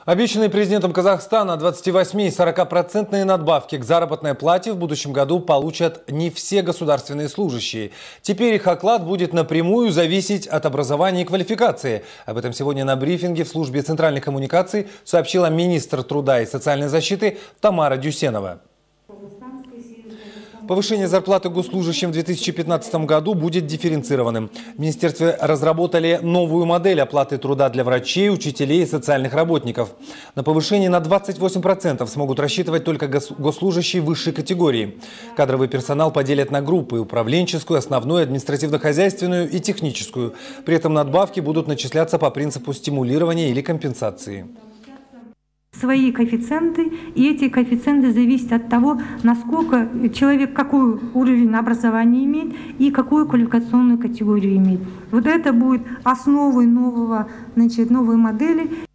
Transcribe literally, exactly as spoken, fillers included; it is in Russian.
Обещанные президентом Казахстана двадцать восемь и сорок процентов надбавки к заработной плате в будущем году получат не все государственные служащие. Теперь их оклад будет напрямую зависеть от образования и квалификации. Об этом сегодня на брифинге в службе центральных коммуникаций сообщила министр труда и социальной защиты Тамара Дюсенова. Повышение зарплаты госслужащим в две тысячи пятнадцатом году будет дифференцированным. В министерстве разработали новую модель оплаты труда для врачей, учителей и социальных работников. На повышение на двадцать восемь процентов смогут рассчитывать только госслужащие высшей категории. Кадровый персонал поделят на группы – управленческую, основную, административно-хозяйственную и техническую. При этом надбавки будут начисляться по принципу стимулирования или компенсации. Свои коэффициенты, и эти коэффициенты зависят от того, насколько человек, какой уровень образования имеет и какую квалификационную категорию имеет. Вот это будет основой нового, значит, новой модели.